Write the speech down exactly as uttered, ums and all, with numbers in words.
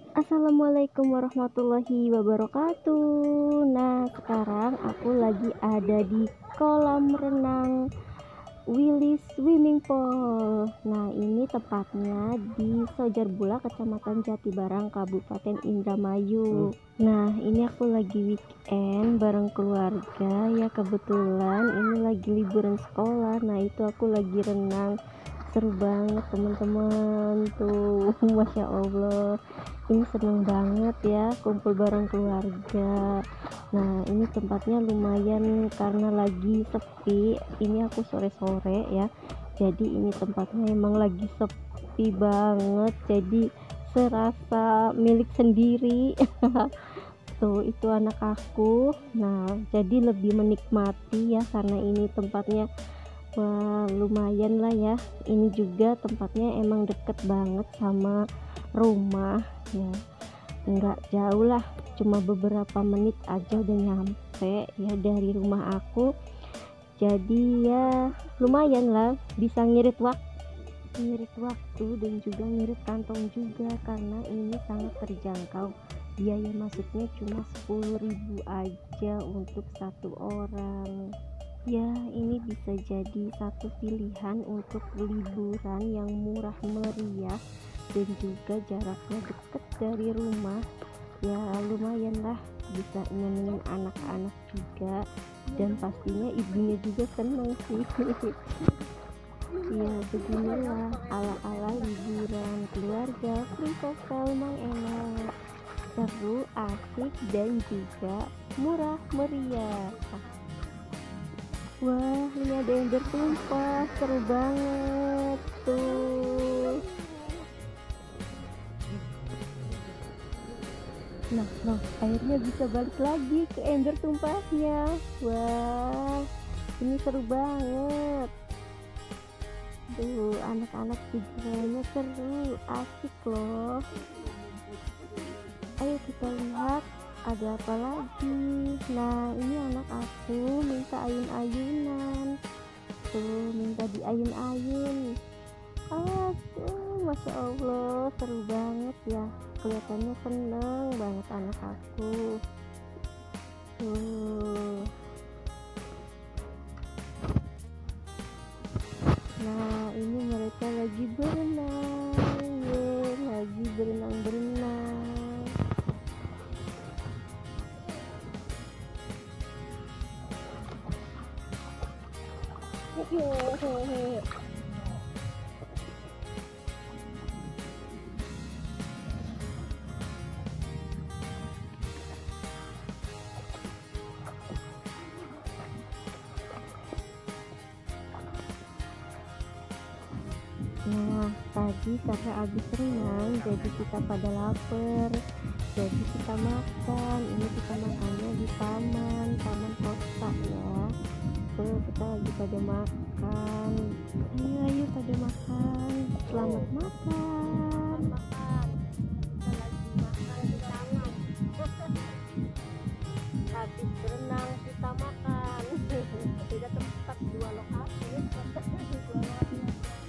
Assalamualaikum warahmatullahi wabarakatuh. Nah, sekarang aku lagi ada di kolam renang Willy Swimming Pool. Nah, ini tepatnya di Sojarbula, Kecamatan Jatibarang, Kabupaten Indramayu. Nah, ini aku lagi weekend bareng keluarga ya, kebetulan ini lagi liburan sekolah. Nah, itu aku lagi renang. Seru banget teman-teman tuh. Masya Allah, ini seneng banget ya kumpul bareng keluarga. Nah, ini tempatnya lumayan karena lagi sepi. Ini aku sore-sore ya, jadi ini tempatnya emang lagi sepi banget, jadi serasa milik sendiri. Tuh, itu anak aku. Nah, jadi lebih menikmati ya karena ini tempatnya wah, lumayan lah ya. Ini juga tempatnya emang deket banget sama rumah ya, nggak jauh lah, cuma beberapa menit aja udah nyampe ya dari rumah aku. Jadi ya lumayan lah, bisa ngirit waktu ngirit waktu dan juga ngirit kantong juga karena ini sangat terjangkau. Biaya masuknya cuma sepuluh ribu aja untuk satu orang. Ya, ini bisa jadi satu pilihan untuk liburan yang murah meriah dan juga jaraknya deket dari rumah. Ya, lumayan lah, bisa nyenengin anak-anak juga dan pastinya ibunya juga seneng sih. Ya, beginilah ala-ala liburan keluarga free coastal Mang Enok. Seru, asik, dan juga murah meriah. Wah, ini ada yang bertumpah, seru banget tuh. Nah, nah, airnya bisa balik lagi ke ember tumpahnya. Wah, ini seru banget. Tuh, anak-anak juga kayaknya seru, asik loh. Ayo kita lihat ada apa lagi. Nah, ini anak aku minta ayun-ayunan. Tuh, minta diayun-ayun. Aduh, Masya Allah, seru banget ya. Kelihatannya seneng banget anak aku. Tuh. Nah, ini mereka lagi berenang. Ye, lagi berenang-berenang. Hehehe. Nah, tadi karena habis renang jadi kita pada lapar, jadi kita makan. Ini kita makannya di taman taman kota ya. Tuh, kita lagi pada makan. Ayo ayo pada makan, selamat makan. Habis berenang kita makan. Beda tempat, dua lokasi. Dua lokasi.